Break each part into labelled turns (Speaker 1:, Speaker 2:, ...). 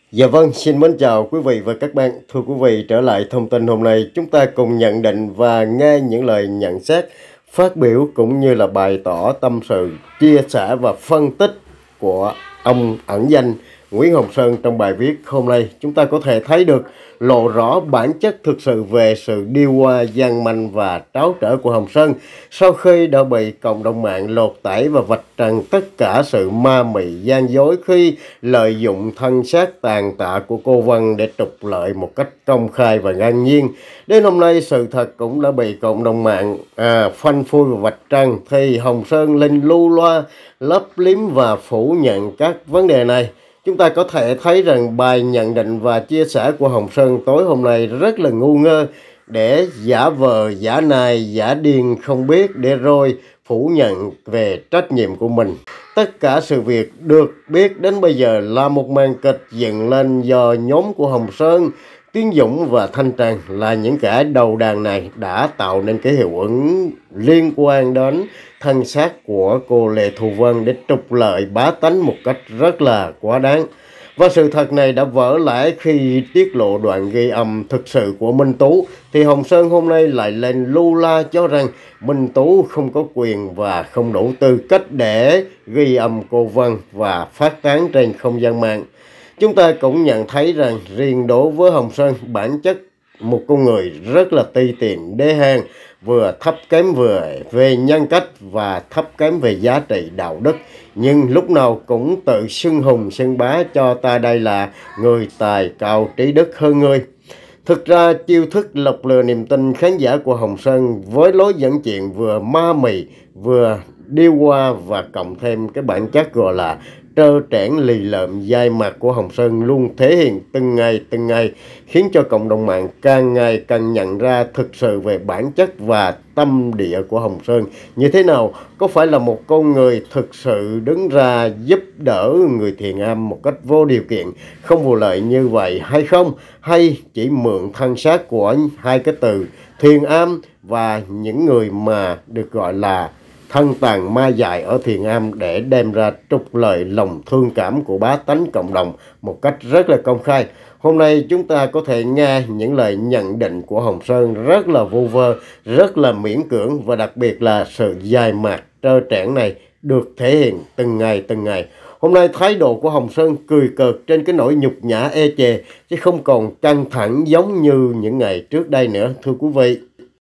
Speaker 1: Dạ vâng, xin mến chào quý vị và các bạn. Thưa quý vị, trở lại thông tin hôm nay, chúng ta cùng nhận định và nghe những lời nhận xét, phát biểu cũng như là bày tỏ tâm sự, chia sẻ và phân tích của ông ẩn danh Nguyễn Hồng Sơn trong bài viết hôm nay. Chúng ta có thể thấy được lộ rõ bản chất thực sự về sự điêu hoa gian manh và tráo trở của Hồng Sơn sau khi đã bị cộng đồng mạng lột tẩy và vạch trần tất cả sự ma mị gian dối khi lợi dụng thân xác tàn tạ của cô Vân để trục lợi một cách công khai và ngang nhiên. Đến hôm nay sự thật cũng đã bị cộng đồng mạng phanh phui và vạch trần thì Hồng Sơn lên lưu loa lấp liếm và phủ nhận các vấn đề này. Chúng ta có thể thấy rằng bài nhận định và chia sẻ của Hồng Sơn tối hôm nay rất là ngu ngơ để giả vờ, giả nài, giả điên không biết để rồi phủ nhận về trách nhiệm của mình. Tất cả sự việc được biết đến bây giờ là một màn kịch dựng lên do nhóm của Hồng Sơn, Tiến Dũng và Thanh Trần là những kẻ đầu đàn này đã tạo nên cái hiệu ứng liên quan đến thân xác của cô Lê Thu Vân để trục lợi bá tánh một cách rất là quá đáng. Và sự thật này đã vỡ lẽ khi tiết lộ đoạn ghi âm thực sự của Minh Tú, thì Hồng Sơn hôm nay lại lên lưu la cho rằng Minh Tú không có quyền và không đủ tư cách để ghi âm cô Vân và phát tán trên không gian mạng. Chúng ta cũng nhận thấy rằng riêng đối với Hồng Sơn, bản chất một con người rất là ti tiện, đê hèn, vừa thấp kém về nhân cách và thấp kém về giá trị đạo đức, nhưng lúc nào cũng tự xưng hùng xưng bá cho ta đây là người tài cao trí đức hơn người. Thực ra chiêu thức lọc lừa niềm tin khán giả của Hồng Sơn với lối dẫn chuyện vừa ma mị vừa điêu hoa và cộng thêm cái bản chất gọi là trơ trẽn lì lợm dai mặt của Hồng Sơn luôn thể hiện từng ngày, khiến cho cộng đồng mạng càng ngày càng nhận ra thực sự về bản chất và tâm địa của Hồng Sơn như thế nào. Có phải là một con người thực sự đứng ra giúp đỡ người thiện am một cách vô điều kiện, không vụ lợi như vậy hay không? Hay chỉ mượn thân xác của hai cái từ thiện am và những người mà được gọi là thân tàn ma dại ở thiền am để đem ra trục lợi lòng thương cảm của bá tánh cộng đồng một cách rất là công khai. Hôm nay chúng ta có thể nghe những lời nhận định của Hồng Sơn rất là vu vơ, rất là miễn cưỡng, và đặc biệt là sự dài mạc trơ trẽn này được thể hiện từng ngày. Hôm nay thái độ của Hồng Sơn cười cợt trên cái nỗi nhục nhã ê chề, chứ không còn căng thẳng giống như những ngày trước đây nữa, thưa quý vị.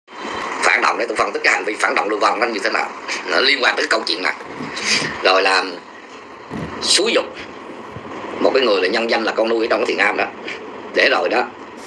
Speaker 2: Phản động để tôi phân tích cái hành vi phản động lưu vong nó như thế nào, nó liên quan tới cái câu chuyện này. Rồi là xúi dục một cái người là nhân danh là con nuôi trong cái thiền am đó, để rồi đó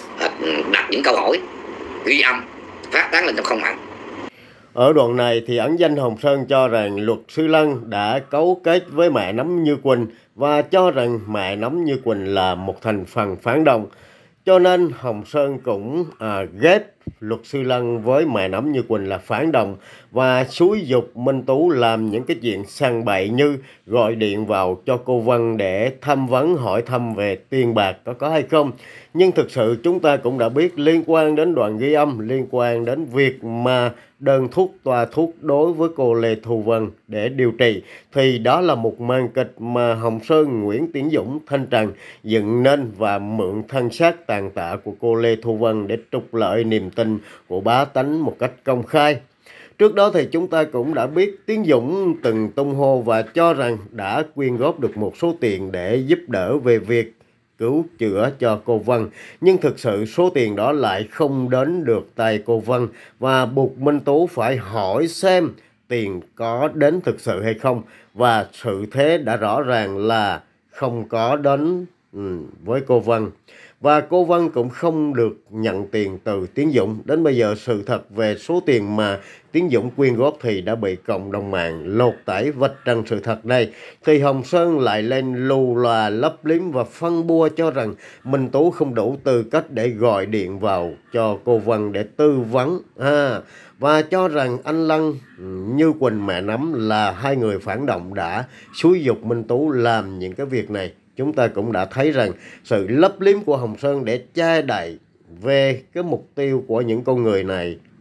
Speaker 2: đặt những câu hỏi ghi âm phát tán lên trong không mạng.
Speaker 1: Ở đoạn này thì ẩn danh Hồng Sơn cho rằng luật sư Lân đã cấu kết với mẹ Nấm Như Quỳnh và cho rằng mẹ Nấm Như Quỳnh là một thành phần phản động. Cho nên Hồng Sơn cũng ghép luật sư Lân với mẹ Nấm Như Quỳnh là phản động và xúi dục Minh Tú làm những cái chuyện sằng bậy như gọi điện vào cho cô Vân để thăm vấn hỏi thăm về tiền bạc có hay không. Nhưng thực sự chúng ta cũng đã biết liên quan đến đoạn ghi âm, liên quan đến việc mà đơn thuốc toa thuốc đối với cô Lê Thu Vân để điều trị, thì đó là một màn kịch mà Hồng Sơn, Nguyễn Tiến Dũng, Thanh Trần dựng nên và mượn thân xác tàn tạ của cô Lê Thu Vân để trục lợi niềm tin của bá tánh một cách công khai. Trước đó thì chúng ta cũng đã biết Tiến Dũng từng tung hô và cho rằng đã quyên góp được một số tiền để giúp đỡ về việc cứu chữa cho cô Vân, nhưng thực sự số tiền đó lại không đến được tay cô Vân và buộc Minh Tú phải hỏi xem tiền có đến thực sự hay không, và sự thế đã rõ ràng là không có đến với cô Vân. Và cô Vân cũng không được nhận tiền từ Tiến Dũng. Đến bây giờ sự thật về số tiền mà Tiến Dũng quyên góp thì đã bị cộng đồng mạng lột tẩy vạch trần sự thật này. Thì Hồng Sơn lại lên lù lòa lấp liếm và phân bua cho rằng Minh Tú không đủ tư cách để gọi điện vào cho cô Vân để tư vấn. Và cho rằng anh Lân, Như Quỳnh, mẹ Nấm là hai người phản động đã xúi dục Minh Tú làm những cái việc này. Chúng ta cũng đã thấy rằng sự lấp liếm của Hồng Sơn để che đậy về cái mục tiêu của những con người này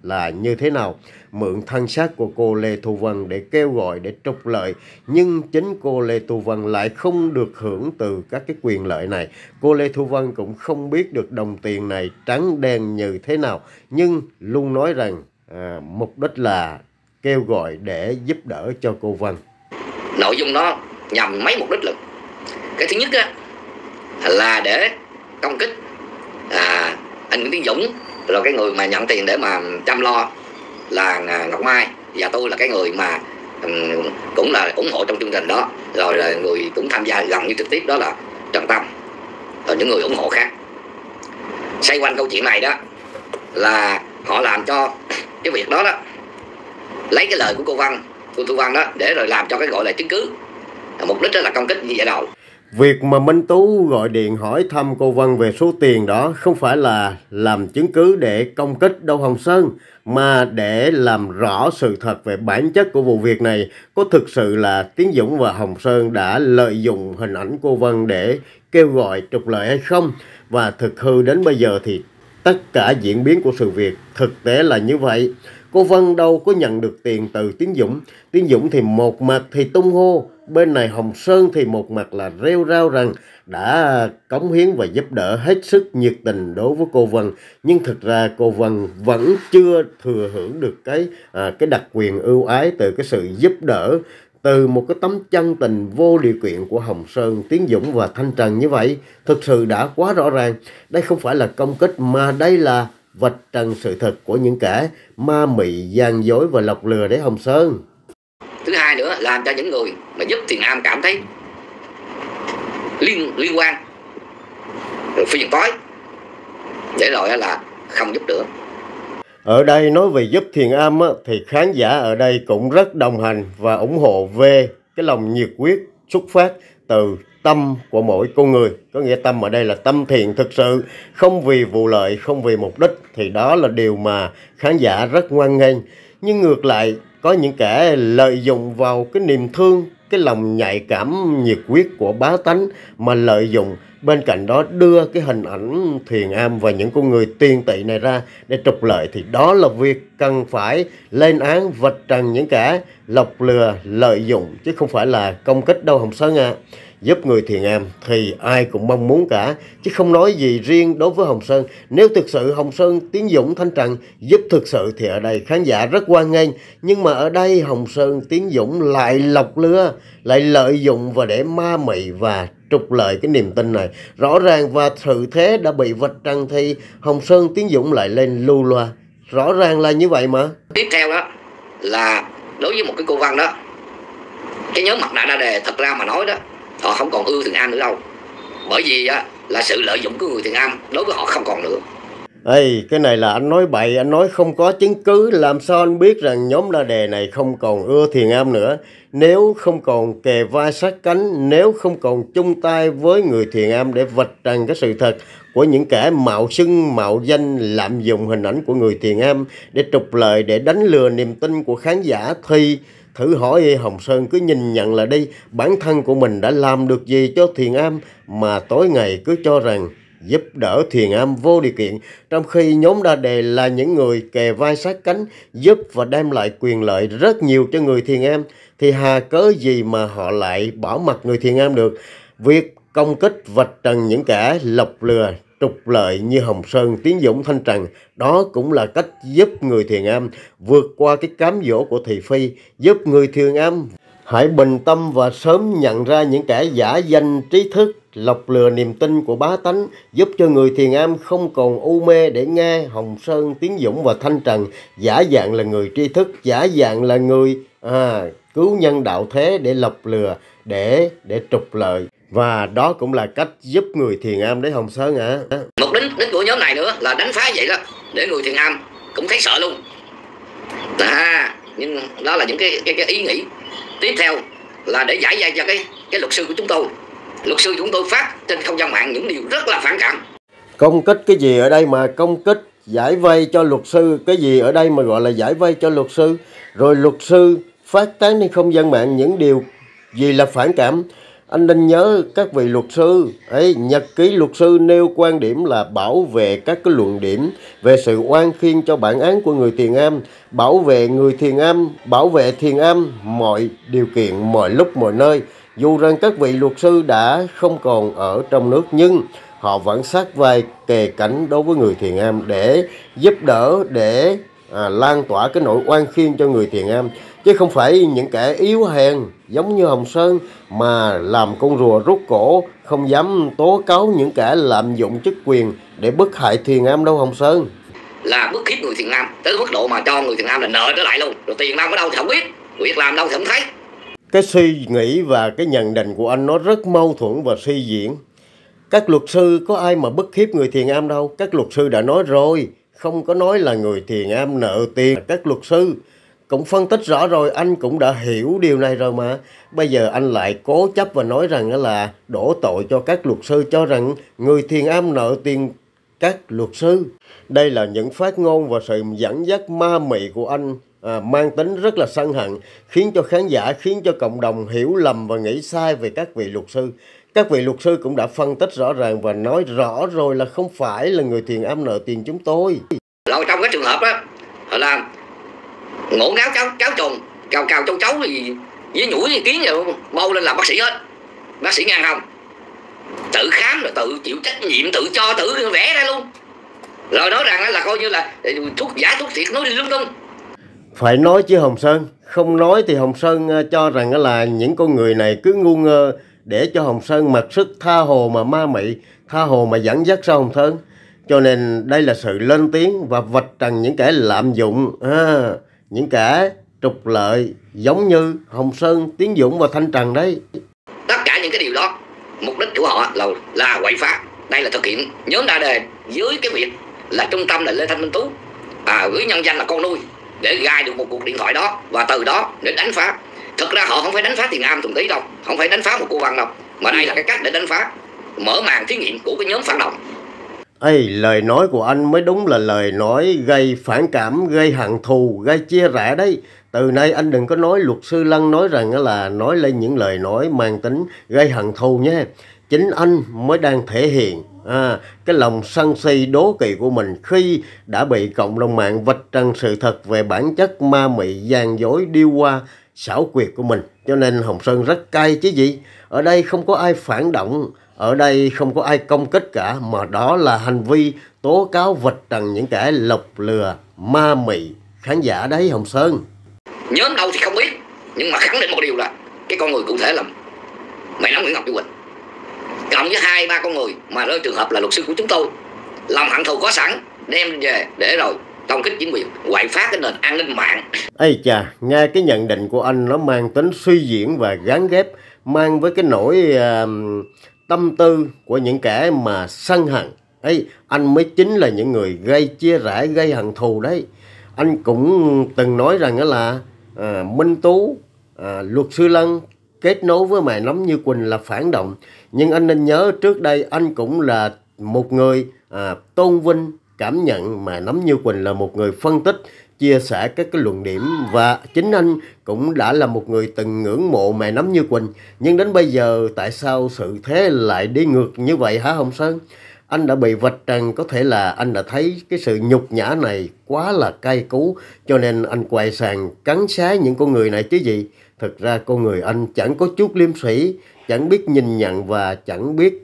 Speaker 1: là như thế nào. Mượn thân xác của cô Lê Thu Vân để kêu gọi để trục lợi, nhưng chính cô Lê Thu Vân lại không được hưởng từ các cái quyền lợi này. Cô Lê Thu Vân cũng không biết được đồng tiền này trắng đen như thế nào, nhưng luôn nói rằng mục đích là kêu gọi để giúp đỡ cho cô Vân.
Speaker 2: Nội dung nó nhằm mấy mục đích lận. Cái thứ nhất á, là để công kích anh Nguyễn Tiến Dũng, rồi cái người mà nhận tiền để mà chăm lo là Ngọc Mai, và tôi là cái người mà cũng là ủng hộ trong chương trình đó, rồi là người cũng tham gia gần như trực tiếp đó là Trần Tâm, rồi những người ủng hộ khác. Xoay quanh câu chuyện này đó là họ làm cho cái việc đó đó, lấy cái lời của cô Thu Vân đó để rồi làm cho cái gọi là chứng cứ, mục đích đó là công kích như vậy đâu.
Speaker 1: Việc mà Minh Tú gọi điện hỏi thăm cô Vân về số tiền đó không phải là làm chứng cứ để công kích đâu Hồng Sơn, mà để làm rõ sự thật về bản chất của vụ việc này. Có thực sự là Tiến Dũng và Hồng Sơn đã lợi dụng hình ảnh cô Vân để kêu gọi trục lợi hay không? Và thực hư đến bây giờ thì tất cả diễn biến của sự việc thực tế là như vậy. Cô Vân đâu có nhận được tiền từ Tiến Dũng. Tiến Dũng thì một mặt thì tung hô, bên này Hồng Sơn thì một mặt là rêu rao rằng đã cống hiến và giúp đỡ hết sức nhiệt tình đối với cô Vân. Nhưng thực ra cô Vân vẫn chưa thừa hưởng được cái đặc quyền ưu ái từ cái sự giúp đỡ, từ một cái tấm chân tình vô điều kiện của Hồng Sơn, Tiến Dũng và Thanh Trần như vậy. Thực sự đã quá rõ ràng. Đây không phải là công kích, mà đây là vạch trần sự thật của những kẻ ma mị, gian dối và lọc lừa đấy Hồng Sơn.
Speaker 2: Thứ hai nữa, làm cho những người mà giúp Thiền Am cảm thấy liên quan, rồi phiền toái, để rồi là không giúp nữa.
Speaker 1: Ở đây nói về giúp Thiền Am thì khán giả ở đây cũng rất đồng hành và ủng hộ về cái lòng nhiệt huyết xuất phát từ tâm của mỗi con người. Có nghĩa tâm ở đây là tâm thiện thực sự, không vì vụ lợi, không vì mục đích, thì đó là điều mà khán giả rất hoan nghênh. Nhưng ngược lại, có những kẻ lợi dụng vào cái niềm thương, cái lòng nhạy cảm nhiệt huyết của bá tánh mà lợi dụng, bên cạnh đó đưa cái hình ảnh Thiền Am và những con người tiền tỵ này ra để trục lợi, thì đó là việc cần phải lên án, vạch trần những kẻ lọc lừa, lợi dụng, chứ không phải là công kích đâu Hồng Sơn ạ. Giúp người Thiền Am thì ai cũng mong muốn cả, chứ không nói gì riêng đối với Hồng Sơn. Nếu thực sự Hồng Sơn, Tiến Dũng, Thanh Trần giúp thực sự thì ở đây khán giả rất hoan nghênh. Nhưng mà ở đây Hồng Sơn, Tiến Dũng lại lọc lừa, lại lợi dụng và để ma mị và trục lợi cái niềm tin này. Rõ ràng và sự thế đã bị vạch trần thì Hồng Sơn, Tiến Dũng lại lên lưu loa. Rõ ràng là như vậy mà.
Speaker 2: Tiếp theo đó là đối với một cái cô Vân đó, cái nhóm mặt nạ đa đề thật ra mà nói đó, họ không còn ưa Thiền Am nữa đâu. Bởi vì á, là sự lợi dụng của người Thiền Am đối với họ không còn nữa.
Speaker 1: Ê, cái này là anh nói bậy, anh nói không có chứng cứ. Làm sao anh biết rằng nhóm đa đề này không còn ưa Thiền Am nữa? Nếu không còn kề vai sát cánh, nếu không còn chung tay với người Thiền Am để vạch trần cái sự thật của những kẻ mạo xưng, mạo danh, lạm dụng hình ảnh của người Thiền Am để trục lợi, để đánh lừa niềm tin của khán giả, thì thử hỏi Hồng Sơn cứ nhìn nhận là đi, bản thân của mình đã làm được gì cho Thiền Am mà tối ngày cứ cho rằng giúp đỡ Thiền Am vô điều kiện, trong khi nhóm đa đề là những người kề vai sát cánh, giúp và đem lại quyền lợi rất nhiều cho người Thiền Am, thì hà cớ gì mà họ lại bỏ mặc người Thiền Am được. Việc công kích vạch trần những kẻ lọc lừa, trục lợi như Hồng Sơn, Tiến Dũng, Thanh Trần, đó cũng là cách giúp người Thiền Am vượt qua cái cám dỗ của thị phi, giúp người Thiền Am hãy bình tâm và sớm nhận ra những kẻ giả danh trí thức, lọc lừa niềm tin của bá tánh, giúp cho người Thiền Am không còn u mê để nghe Hồng Sơn, Tiến Dũng và Thanh Trần giả dạng là người tri thức, giả dạng là người cứu nhân đạo thế để lọc lừa, để trục lợi. Và đó cũng là cách giúp người Thiền Am đấy Hồng Sơn ạ.
Speaker 2: Mục đích của nhóm này nữa là đánh phá vậy đó, để người Thiền Am cũng thấy sợ luôn. Nhưng đó là những cái ý nghĩ. Tiếp theo là để giải vây cho cái luật sư của chúng tôi. Luật sư chúng tôi phát trên không gian mạng những điều rất là phản cảm.
Speaker 1: Công kích cái gì ở đây mà công kích, giải vây cho luật sư? Cái gì ở đây mà gọi là giải vây cho luật sư? Rồi luật sư phát tán trên không gian mạng những điều gì là phản cảm? Anh nên nhớ các vị luật sư, nhật ký luật sư nêu quan điểm là bảo vệ các cái luận điểm về sự oan khiên cho bản án của người thiền am, bảo vệ người thiền am, bảo vệ thiền am mọi điều kiện, mọi lúc, mọi nơi. Dù rằng các vị luật sư đã không còn ở trong nước nhưng họ vẫn sát vai kề cánh đối với người thiền am để giúp đỡ, để lan tỏa cái nỗi oan khiên cho người thiền am. Chứ không phải những kẻ yếu hèn giống như Hồng Sơn mà làm con rùa rút cổ, không dám tố cáo những kẻ lạm dụng chức quyền để bức hại thiền am đâu Hồng Sơn.
Speaker 2: Là bức hiếp người thiền am tới mức độ mà cho người thiền am là nợ trở lại luôn. Rồi tiền am ở đâu thì không biết, việc làm đâu thì không thấy.
Speaker 1: Cái suy nghĩ và cái nhận định của anh nó rất mâu thuẫn và suy diễn. Các luật sư có ai mà bức hiếp người thiền am đâu. Các luật sư đã nói rồi, không có nói là người thiền am nợ tiền. Các luật sư cũng phân tích rõ rồi, anh cũng đã hiểu điều này rồi mà. Bây giờ anh lại cố chấp và nói rằng là đổ tội cho các luật sư, cho rằng người thiền am nợ tiền các luật sư. Đây là những phát ngôn và sự dẫn dắt ma mị của anh, mang tính rất là sân hận, khiến cho khán giả, khiến cho cộng đồng hiểu lầm và nghĩ sai về các vị luật sư. Các vị luật sư cũng đã phân tích rõ ràng và nói rõ rồi là không phải là người thiền am nợ tiền chúng tôi.
Speaker 2: Rồi trong cái trường hợp đó là ngổ ngáo cháu trùng, cào châu chấu thì với nhũi với kiến rồi bâu lên làm bác sĩ hết. Bác sĩ ngang không, tự khám rồi tự chịu trách nhiệm, tự cho tự vẽ ra luôn. Rồi nói rằng là coi như là thuốc giả thuốc thiệt, nói lung tung.
Speaker 1: Phải nói chứ Hồng Sơn, không nói thì Hồng Sơn cho rằng là những con người này cứ ngu ngơ để cho Hồng Sơn mặc sức tha hồ mà ma mị, tha hồ mà dẫn dắt sao Hồng Sơn. Cho nên đây là sự lên tiếng và vạch trần những kẻ lạm dụng, những kẻ trục lợi giống như Hồng Sơn, Tiến Dũng và Thanh Trần đấy.
Speaker 2: Tất cả những cái điều đó mục đích của họ là quậy phá. Đây là thực hiện nhóm đa đề dưới cái việc là trung tâm là Lê Thanh Minh Tú với nhân danh là con nuôi để gài được một cuộc điện thoại đó và từ đó để đánh phá. Thực ra họ không phải đánh phá thiền am Thuận Tí đâu, không phải đánh phá một cô Văn đâu, mà đây là cái cách để đánh phá, mở màn thí nghiệm của cái nhóm phản động.
Speaker 1: Lời nói của anh mới đúng là lời nói gây phản cảm, gây hận thù, gây chia rẽ đấy. Từ nay anh đừng có nói luật sư Lân nói rằng là nói lên những lời nói mang tính gây hận thù nhé. Chính anh mới đang thể hiện cái lòng sân si đố kỵ của mình khi đã bị cộng đồng mạng vạch trần sự thật về bản chất ma mị, gian dối, điêu hoa, xảo quyệt của mình. Cho nên Hồng Sơn rất cay chứ gì. Ở đây không có ai phản động, ở đây không có ai công kích cả, mà đó là hành vi tố cáo vạch trần những kẻ lọc lừa, ma mị khán giả đấy Hồng Sơn.
Speaker 2: Nhóm đâu thì không biết, nhưng mà khẳng định một điều là cái con người cụ thể là mẹ nó Nguyễn Ngọc Như Quỳnh, cộng với 2-3 con người mà rơi trường hợp là luật sư của chúng tôi, lòng hận thù có sẵn đem về để rồi công kích chính quyền, quậy phá cái nền an ninh mạng.
Speaker 1: Nghe cái nhận định của anh nó mang tính suy diễn và gán ghép, mang với cái nỗi tâm tư của những kẻ mà sân hận. Anh mới chính là những người gây chia rẽ, gây hận thù đấy. Anh cũng từng nói rằng là Minh Tú, luật sư Lân kết nối với mẹ Nấm Như Quỳnh là phản động. Nhưng anh nên nhớ trước đây anh cũng là một người tôn vinh, cảm nhận mẹ Nấm Như Quỳnh là một người phân tích, chia sẻ các cái luận điểm, và chính anh cũng đã là một người từng ngưỡng mộ mẹ Nấm Như Quỳnh. Nhưng đến bây giờ tại sao sự thế lại đi ngược như vậy hả Hồng Sơn? Anh đã bị vạch trần, có thể là anh đã thấy cái sự nhục nhã này quá là cay cú, cho nên anh quay sang cắn xé những con người này chứ gì. Thực ra con người anh chẳng có chút liêm sĩ, chẳng biết nhìn nhận và chẳng biết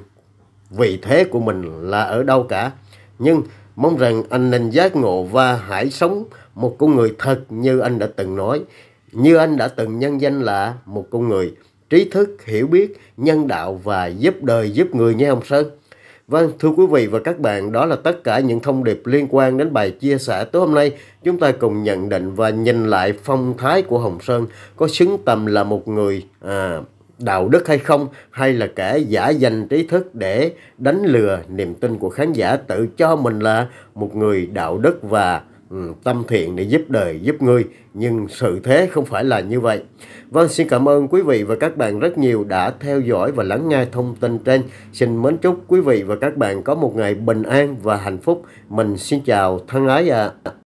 Speaker 1: vị thế của mình là ở đâu cả. Nhưng mong rằng anh nên giác ngộ và hãy sống một con người thật như anh đã từng nói, như anh đã từng nhân danh là một con người trí thức, hiểu biết, nhân đạo và giúp đời giúp người nha Hồng Sơn. Vâng, thưa quý vị và các bạn, đó là tất cả những thông điệp liên quan đến bài chia sẻ tối hôm nay. Chúng ta cùng nhận định và nhìn lại phong thái của Hồng Sơn có xứng tầm là một người đạo đức hay không, hay là kẻ giả danh trí thức để đánh lừa niềm tin của khán giả, tự cho mình là một người đạo đức và tâm thiện để giúp đời giúp người, nhưng sự thế không phải là như vậy. Vâng, xin cảm ơn quý vị và các bạn rất nhiều đã theo dõi và lắng nghe thông tin trên. Xin mến chúc quý vị và các bạn có một ngày bình an và hạnh phúc. Mình xin chào thân ái ạ.